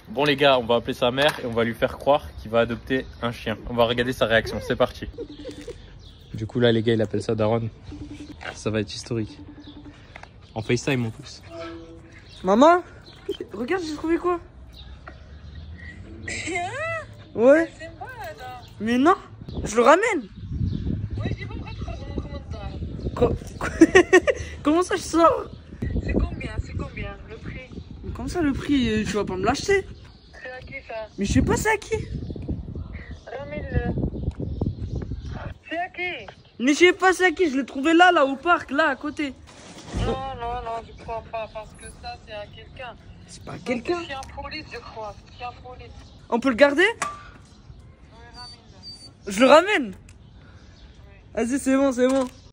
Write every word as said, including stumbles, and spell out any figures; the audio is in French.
Bon les gars, on va appeler sa mère et on va lui faire croire qu'il va adopter un chien. On va regarder sa réaction, c'est parti. Du coup là les gars, il appelle ça Daron. Ça va être historique. En FaceTime en plus. Maman, regarde, j'ai trouvé quoi? Ouais. Mais non, je le ramène. Quoi- Comment ça je sors? C'est combien? C'est combien le prix? Mais comment ça le prix? euh, Tu vas pas me l'acheter? C'est à qui ça? Mais je sais pas c'est à qui. Ramène-le. C'est à qui? Mais je sais pas c'est à qui, je l'ai trouvé là, là au parc, là à côté. Non, non, non, je crois pas, parce que ça, c'est à quelqu'un. C'est pas à quelqu'un. C'est un police, je crois. C'est un police. On peut le garder? Ouais, ramène-le. Je le ramène. Vas-y, c'est bon, c'est bon.